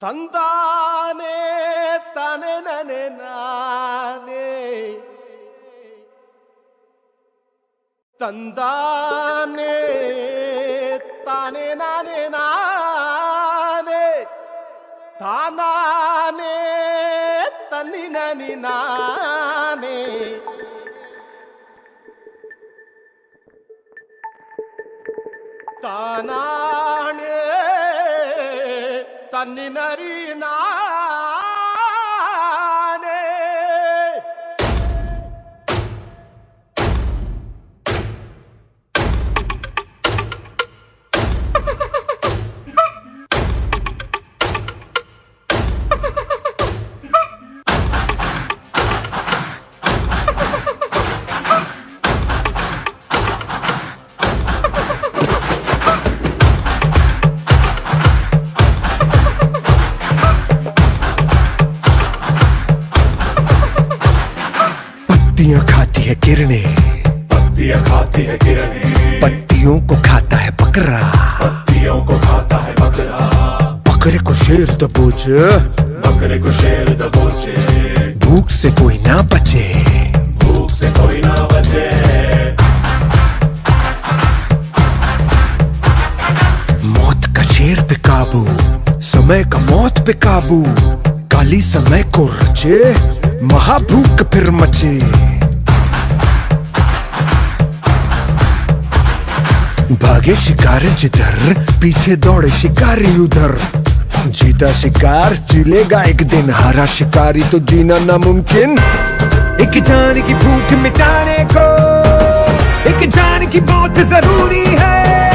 ತಂದಾನೆ ತಾನೆ ನನೆ ನಾನೇ ತಂದಾನೆ ತಾನೆ ನಾನೇ ನಾನೇ ತಾನಾನೆ ತನ್ನಿ ನನಿ ನಾನೇ ತಾನಾನೆ ತನ್ನಿ ನರಿ ನಾನೇ पत्तियां खाती है किरणें, पत्तियां खाती है किरणें, पत्तियों को खाता है बकरा, पत्तियों को खाता है बकरा, बकरे को शेर दबोचे, बकरे को शेर दबोचे, भूख से कोई ना बचे, भूख से कोई ना बचे। मौत का शेर पे काबू, समय का मौत पे काबू, काली समय को रचे, महाभूख फिर मचे। भागे शिकार जिधर, पीछे दौड़े शिकारी उधर, जीता शिकार जिलेगा एक दिन, हारा शिकारी तो जीना नामुमकिन। एक जान की भूख मिटाने को एक जान की बहुत जरूरी है।